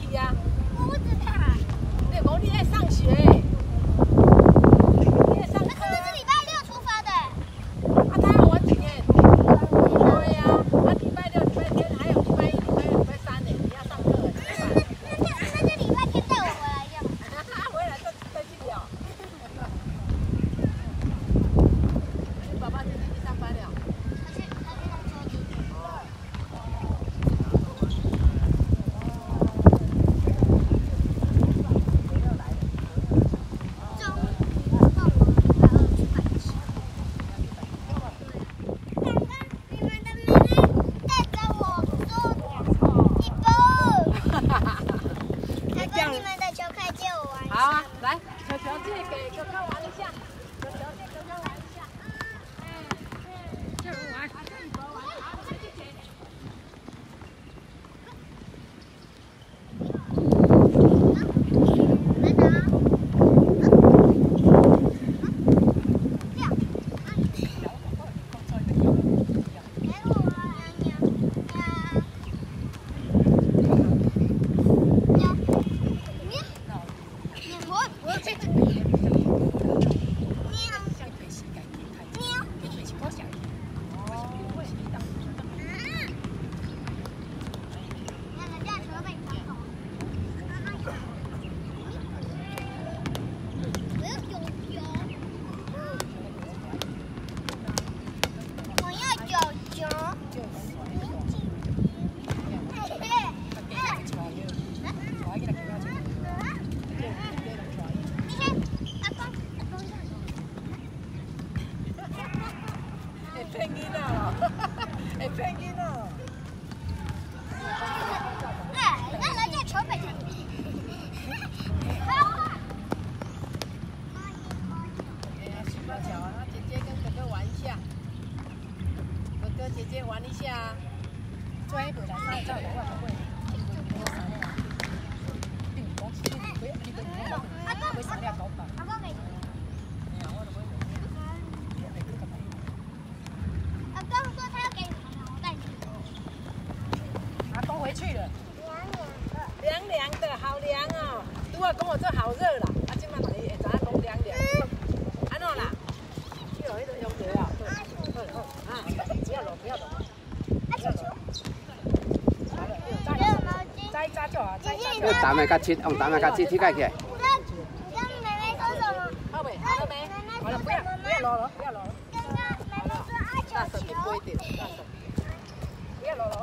去呀？ 我不知道。 对，无你爱上学。 好啊，来，球球借给哥哥玩一下，球球借哥哥玩一下。借我玩，骗囡仔哦，会骗囡仔哦。 那来这球北。 洗把脚啊，姐姐跟哥哥玩一下，哥哥姐姐玩一下。做一步来拍照的话，不会。会闪亮头发。回去了，凉凉的，好凉哦！拄啊讲我这好热啦，啊，今晚你会知影讲凉凉，安怎啦？去落迄个用水啊，啊，不要落，不要落。扎一扎就好，扎一扎就好。 用担的较切，用担的较切，切开起来。 刚妹妹说什么？ 好没？好了没？好了，不要落了，不要落了。 刚刚妹妹说爱球球。 大手就多一点，大手。不要落了。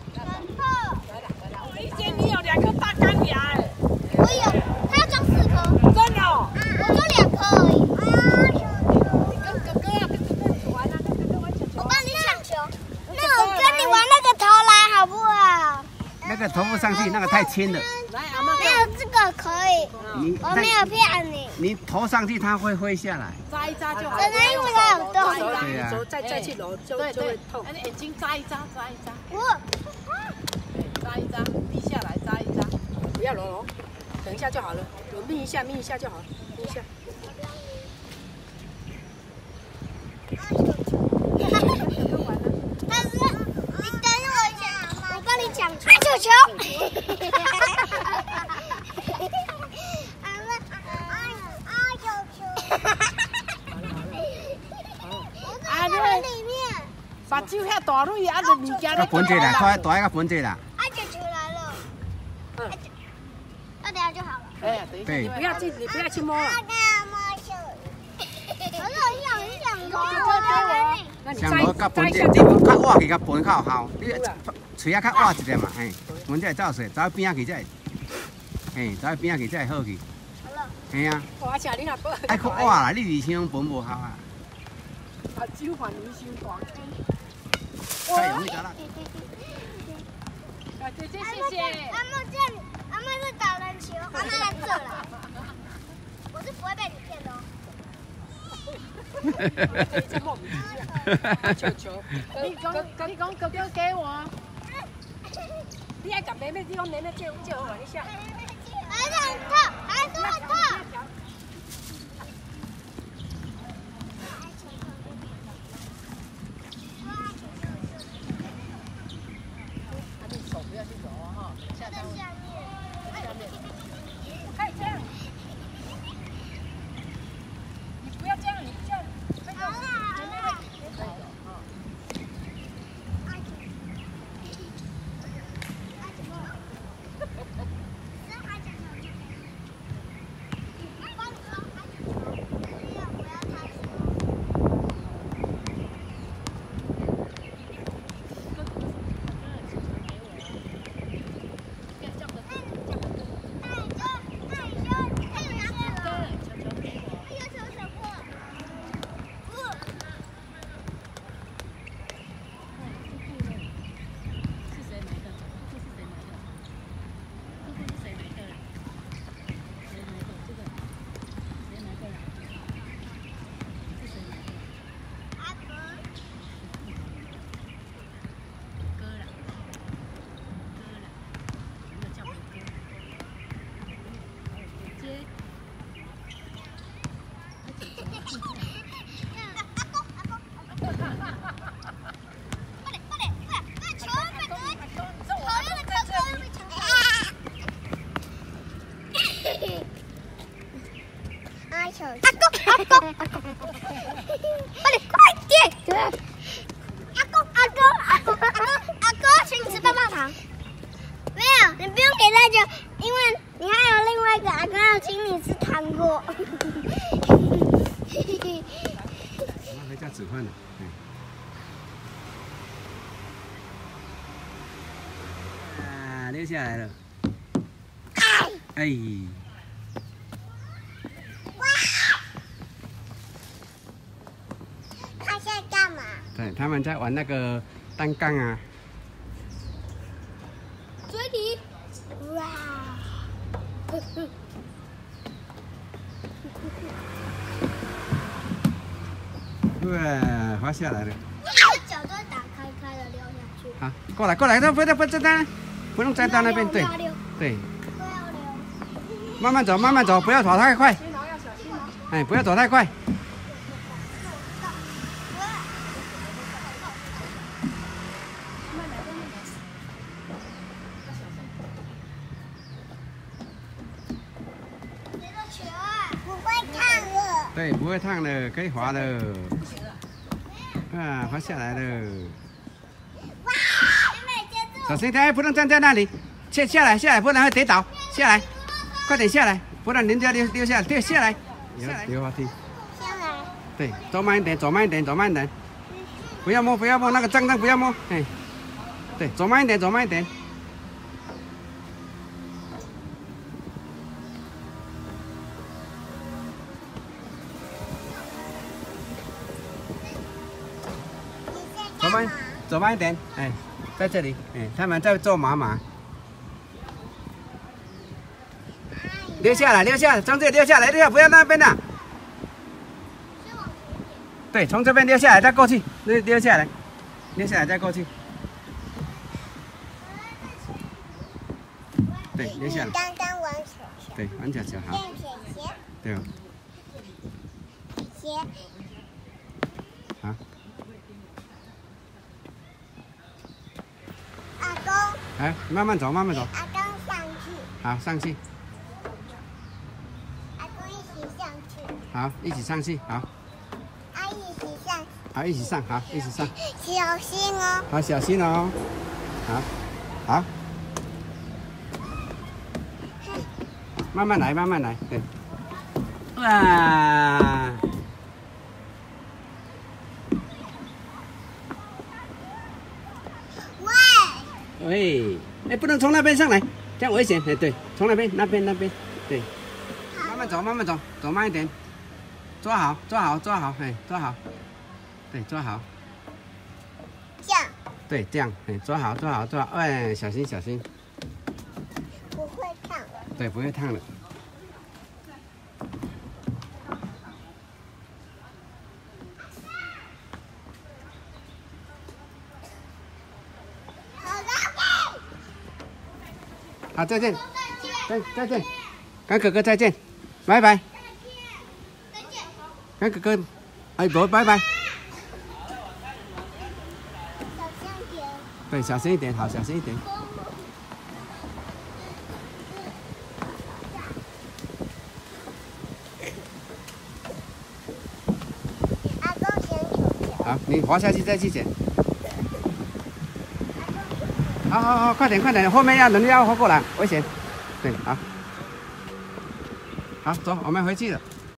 你有2颗大钢牙哎！ 我有，他要装4颗。 真的哦？ 我装2颗而已。 你跟哥哥啊，跟哥哥玩啊，跟哥哥玩球球。 我帮你抢球。那我跟你玩那个投篮好不好？ 那个投不上去，那个太轻了。 来，阿妈。 没有这个可以。我没有骗你。 你投上去，它会飞下来。 扎一扎就好。 真的，因为它有洞。 对呀。 再去揉就会痛。你眼睛扎一扎，扎一扎。 我。 扎一扎，闭下来，扎一扎，不要揉，等一下就好了，我眯一下就好了，眯一下。 但是你等我一下，我帮你抢球。球球。啊，这里面。把酒遐大蕊，啊，就物件咧。 分者啦，大个分者啦。 那等下就好了。 哎，等一下，你不要去摸了。 像无甲分者，你较挖去甲分较有效。你喙仔较挖一点嘛，嘿，分者走势，走边仔去才会，嘿，走边仔去才会好去。 好了。 嘿啊。 挖起来你若不。 爱去挖啦，你二箱分无效啊。 啊，酒还2箱大。 太容易得了。 姐姐谢谢。 阿妈是打篮球，阿妈来这了。我是不会被你骗的哦。 球球，你讲哥哥给我。你爱讲妹妹，你讲妹妹借我玩一下。 还是很痛，还是很痛。 手不要去揉啊哈，下面。 就因为你还有另外一个阿公要请你吃糖果。 我回家煮饭了。啊，溜下来了。哎。 他现在干嘛？ 对，他们在玩那个单杠啊。 追你！哇！ 哇，滑下来了。 脚都打开的溜下去。 好，过来过来，不用再到那边，对对。慢慢走，慢慢走，不要跑太快。哎，不要走太快。对，不会烫的，可以滑的。啊，滑下来了。小心点，不能站在那里。下来，不然会跌倒。下来，快点下来，不然人家溜下来，对，下来。溜滑梯。 下来。 对，走慢一点，走慢一点，走慢一点。不要摸，那个脏不要摸。哎，对，走慢一点，走慢一点。走慢一点，哎，在这里，哎，他们在做妈妈。溜下来，从这里溜下来，不要那边的。对，从这边溜下来，再过去，溜下来再过去。对，溜下来。 刚刚玩球。 对，玩球好。对。 鞋。 好。 阿公。 哎，慢慢走。 阿公上去。 好，上去。 阿公一起上去。 好，一起上去，好。 阿姨一起上。 好，一起上，好，一起上。 小心哦。 好，小心哦。好。慢慢来，对。哇！喂，哎，不能从那边上来，这样危险。哎，对，从那边，对。慢慢走，走慢一点。抓好，哎，抓好。对，抓好。 这样。 对，这样，哎，抓好，哎，小心。 不会烫。 对，不会烫的。好，再见，再见，跟哥哥再见，拜拜。跟哥哥，哎，不，拜拜。 小心点。 对，小心一点，好，小心一点。 阿公捡球。 好，你滑下去再去捡。好，快点，后面人要滑过来，危险。对，好，走，我们回去了。